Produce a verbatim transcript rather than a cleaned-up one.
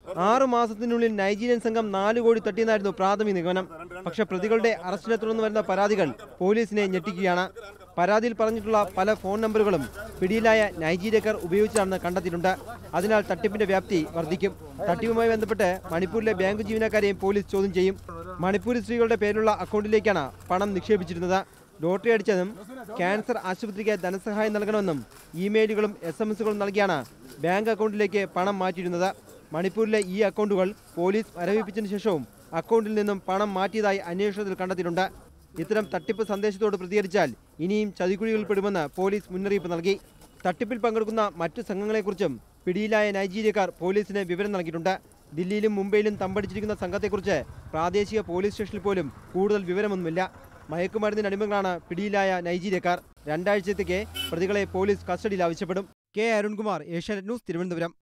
ആറു മാസത്തിനുള്ളിൽ നൈജീരിയൻ സംഘം നാല് കോടി തട്ടിയെന്നായിരുന്നു പ്രാഥമിക നിഗമനം. പക്ഷേ പ്രതികളുടെ അറസ്റ്റിനെ തുടർന്ന് വരുന്ന പരാതികൾ പോലീസിനെ ഞെട്ടിക്കുകയാണ്. പരാതിയിൽ പറഞ്ഞിട്ടുള്ള പല ഫോൺ നമ്പറുകളും പിടിയിലായ നൈജീരിയക്കാർ ഉപയോഗിച്ചാണെന്ന് കണ്ടെത്തിയിട്ടുണ്ട്. അതിനാൽ തട്ടിപ്പിന്റെ വ്യാപ്തി വർദ്ധിക്കും. തട്ടിപ്പുമായി ബന്ധപ്പെട്ട് മണിപ്പൂരിലെ ബാങ്ക് ജീവനക്കാരെയും പോലീസ് ചോദ്യം ചെയ്യും. മണിപ്പൂരി സ്ത്രീകളുടെ പേരിലുള്ള അക്കൗണ്ടിലേക്കാണ് പണം നിക്ഷേപിച്ചിരുന്നത്. ലോട്ടറി അടിച്ചതും ക്യാൻസർ ആശുപത്രിക്ക് ധനസഹായം നൽകണമെന്നും ഇമെയിലുകളും എസ് എം എസുകളും നൽകിയാണ് ബാങ്ക് അക്കൗണ്ടിലേക്ക് പണം മാറ്റിയിരുന്നത്. മണിപ്പൂരിലെ ഈ അക്കൗണ്ടുകൾ പോലീസ് മരവിപ്പിച്ചതിനു ശേഷവും അക്കൗണ്ടിൽ നിന്നും പണം മാറ്റിയതായി അന്വേഷണത്തിൽ കണ്ടെത്തിയിട്ടുണ്ട്. ഇത്തരം തട്ടിപ്പ് സന്ദേശത്തോട് പ്രതികരിച്ചാൽ ഇനിയും ചതിക്കുഴികളിൽ പെടുമെന്ന് പോലീസ് മുന്നറിയിപ്പ് നൽകി. തട്ടിപ്പിൽ പങ്കെടുക്കുന്ന മറ്റു സംഘങ്ങളെക്കുറിച്ചും പിടിയിലായ നൈജീരിയക്കാർ പോലീസിന് വിവരം നൽകിയിട്ടുണ്ട്. ദില്ലിയിലും മുംബൈയിലും തമ്പടിച്ചിരിക്കുന്ന സംഘത്തെക്കുറിച്ച് പ്രാദേശിക പോലീസ് സ്റ്റേഷനിൽ പോലും കൂടുതൽ വിവരമൊന്നുമില്ല. മയക്കുമരുന്നിന് അടിമകളാണ് പിടിയിലായ നൈജീരിയക്കാർ. രണ്ടാഴ്ചത്തേക്ക് പ്രതികളെ പോലീസ് കസ്റ്റഡിയിൽ ആവശ്യപ്പെടും. K Arunkumar, Asianet news, Thiruvananthapuram.